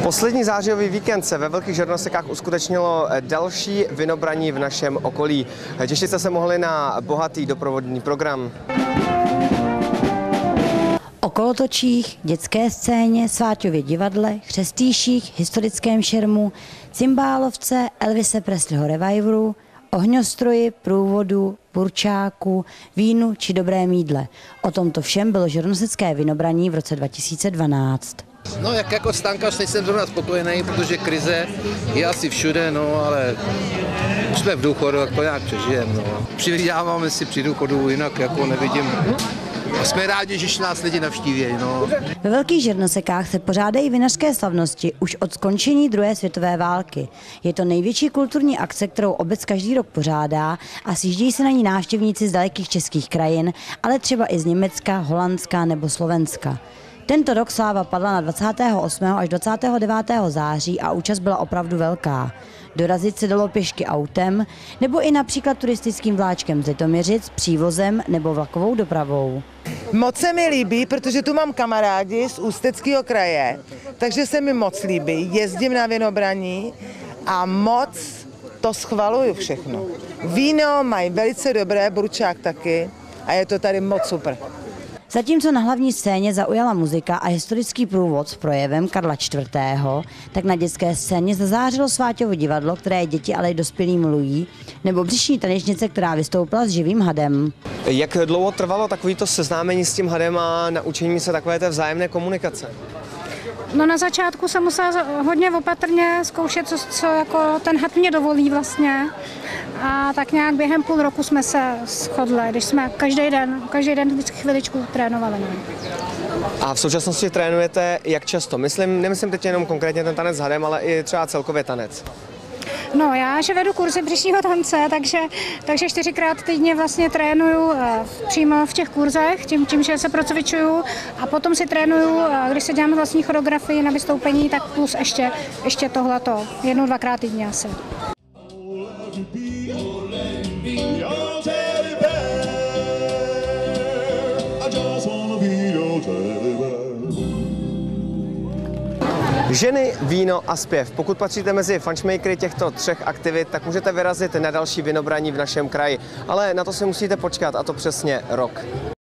Poslední zářijový víkend se ve Velkých Žernosekách uskutečnilo další vinobraní v našem okolí. Těšit jste se mohli na bohatý doprovodný program. O kolotočích, dětské scéně, Sváťově divadle, Chřestýších, historickém šermu, cymbálovce, Elvise Presleyho revivalu, ohňostroji, průvodu, burčáku, vínu či dobrém jídle. O tomto všem bylo žernosecké vinobraní v roce 2012. No, jako stánkař nejsem zrovna spokojený, protože krize je asi všude, no, ale už jsme v důchodu, jako nějak přežijeme, no. Přivyděláváme si při důchodu, jinak jako nevidím. A jsme rádi, že nás lidi navštíví, no. Ve Velkých Žernosekách se pořádají vinařské slavnosti už od skončení druhé světové války. Je to největší kulturní akce, kterou obec každý rok pořádá a sjíždějí se na ní návštěvníci z dalekých českých krajin, ale třeba i z Německa, Holandska nebo Slovenska. Tento rok sláva padla na 28. až 29. září a účast byla opravdu velká. Dorazit se dalo pěšky autem nebo i například turistickým vláčkem z Litoměřic, přívozem nebo vlakovou dopravou. Moc se mi líbí, protože tu mám kamarádi z Ústeckého kraje, takže se mi moc líbí. Jezdím na vinobraní a moc to schvaluju všechno. Víno mají velice dobré, burčák taky a je to tady moc super. Zatímco na hlavní scéně zaujala muzika a historický průvod s projevem Karla IV., tak na dětské scéně zazářilo Sváťovo divadlo, které děti, ale i dospělí milují, nebo břišní tanečnice, která vystoupila s živým hadem. Jak dlouho trvalo takovýto seznámení s tím hadem a naučení se takové té vzájemné komunikace? No, na začátku jsem musela hodně opatrně zkoušet, co jako ten had mě dovolí vlastně. A tak nějak během půl roku jsme se shodli, když jsme každý den vždycky chviličku trénovali. A v současnosti trénujete jak často? Nemyslím teď jenom konkrétně ten tanec s hadem, ale i třeba celkově tanec. No, já že vedu kurzy břišního tance, takže 4krát týdně vlastně trénuju přímo v těch kurzech, tím, že se procvičuju a potom si trénuju, když se děláme vlastní choreografii na vystoupení, tak plus ještě tohleto, 1-2krát týdně asi. Ženy, víno a zpěv. Pokud patříte mezi fanšmejkry těchto třech aktivit, tak můžete vyrazit na další vinobraní v našem kraji. Ale na to si musíte počkat, a to přesně rok.